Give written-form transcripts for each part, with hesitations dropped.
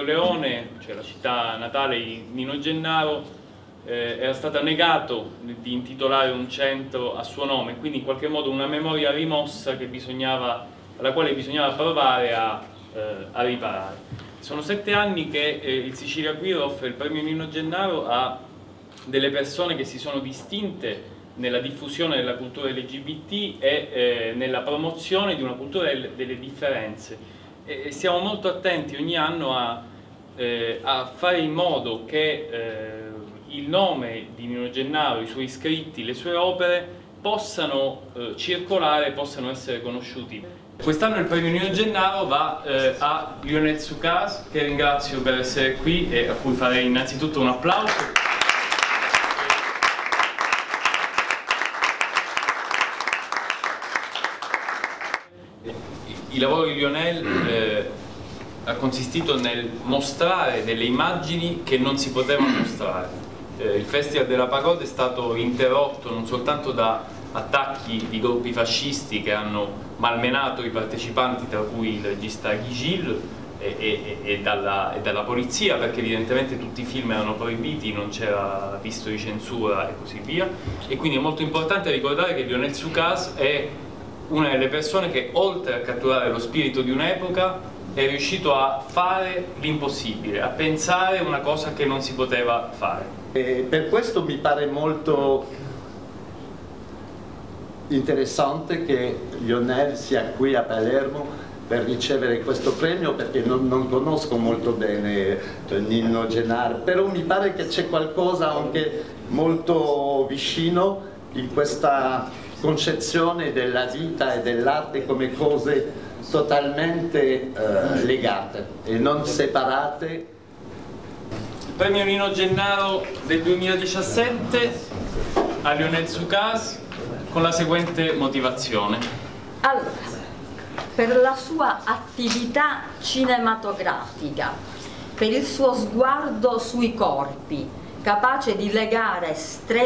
Corleone, cioè la città natale di Nino Gennaro, era stato negato di intitolare un centro a suo nome, quindi in qualche modo una memoria rimossa alla quale bisognava provare a riparare. Sono 7 anni che il Sicilia Queer offre il premio Nino Gennaro a delle persone che si sono distinte nella diffusione della cultura LGBT e nella promozione di una cultura delle differenze. E siamo molto attenti ogni anno a fare in modo che il nome di Nino Gennaro, i suoi scritti, le sue opere possano circolare, possano essere conosciuti. Quest'anno il premio Nino Gennaro va a Lionel Tsoukaze, che ringrazio per essere qui e a cui farei innanzitutto un applauso. Il lavoro di Lionel ha consistito nel mostrare delle immagini che non si potevano mostrare. Il Festival della Pagoda è stato interrotto non soltanto da attacchi di gruppi fascisti che hanno malmenato i partecipanti, tra cui il regista Guy Gilles, e dalla polizia, perché evidentemente tutti i film erano proibiti, non c'era visto di censura e così via. E quindi è molto importante ricordare che Lionel Tsoukaze è una delle persone che, oltre a catturare lo spirito di un'epoca, è riuscito a fare l'impossibile, a pensare una cosa che non si poteva fare. Per questo mi pare molto interessante che Lionel sia qui a Palermo per ricevere questo premio, perché non conosco molto bene Nino Gennaro, però mi pare che c'è qualcosa anche molto vicino in questa concezione della vita e dell'arte come cose totalmente legate e non separate. Il premio Nino Gennaro del 2017 a Lionel Tsoukaze con la seguente motivazione. Allora, per la sua attività cinematografica, per il suo sguardo sui corpi, capace di legare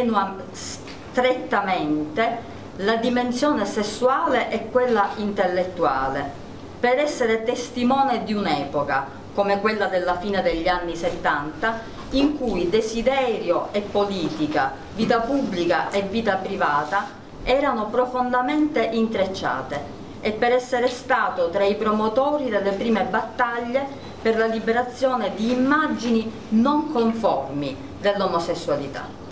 strettamente la dimensione sessuale e quella intellettuale, per essere testimone di un'epoca, come quella della fine degli anni 70, in cui desiderio e politica, vita pubblica e vita privata erano profondamente intrecciate, e per essere stato tra i promotori delle prime battaglie per la liberazione di immagini non conformi dell'omosessualità.